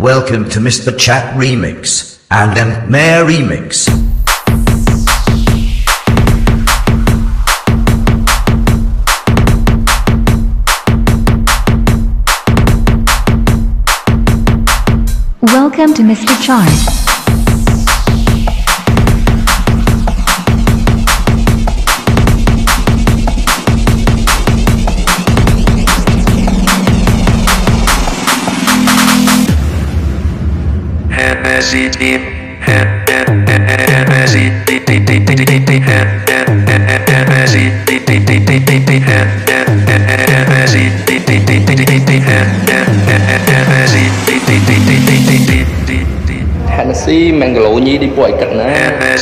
Welcome to Mr. Chat Remix and Mayor Remix. Welcome to Mr. Chart. Hennessy Mangalore nhi đi quậy cạnh á.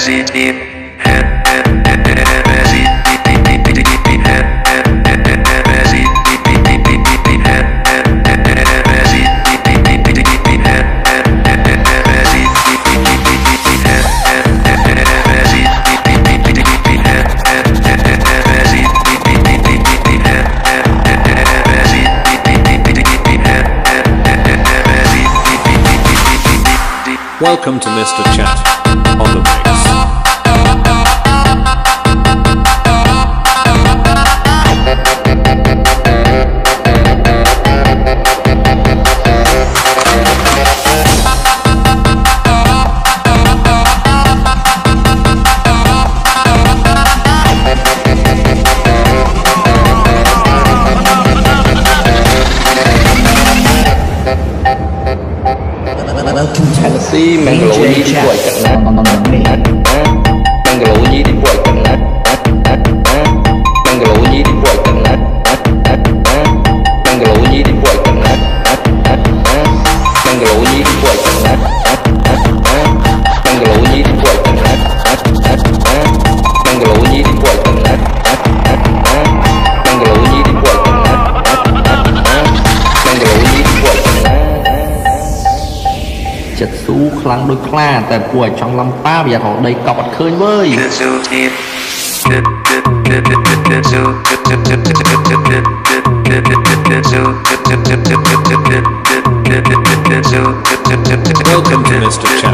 Welcome to Mr. Chat on the mix. Hennessy Mangalore nhi đi quậy cạnh á. Mangalore nhi đi quậy cạnh á. Mangalore nhi đi quậy cạnh á. Mangalore nhi đi quậy cạnh á. Mangalore nhi đi quậy cạnh á. Mangalore nhi đi quậy cạnh á. Mangalore nhi đi quậy cạnh á. Mangalore nhi đi quậy cạnh á. Mangalore nhi đi quậy cạnh á. Chật xú khăn đôi khlaแต่ป่วยtrong lâm ta bây giờ họ đây cọp bật khơi với Welcome to Mr. Chat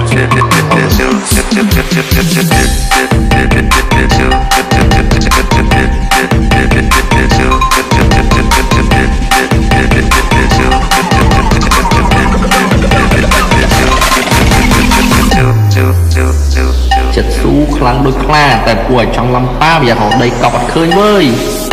chật xú khăn đôi khlaแต่ป่วยtrong lâm ta bây giờ họ đây cọp bật khơi với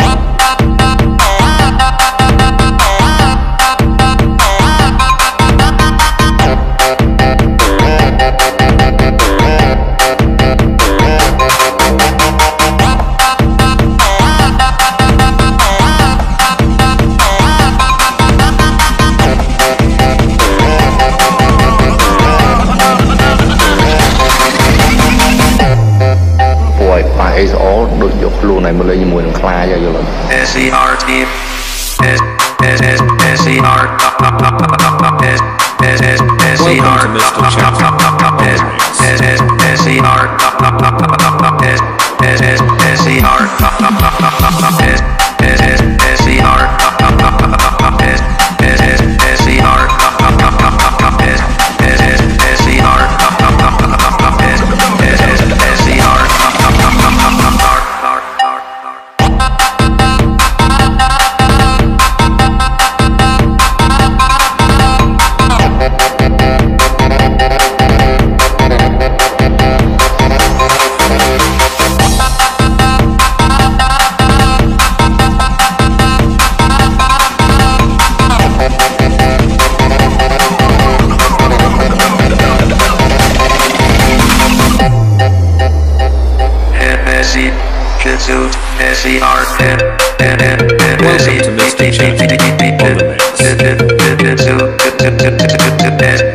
is all ដូចយកខ្លួនឲ្យមកលេងជាមួយនឹងខ្លាយល់ SCR team SCR SCR Welcome to Mr. Chat on the mix.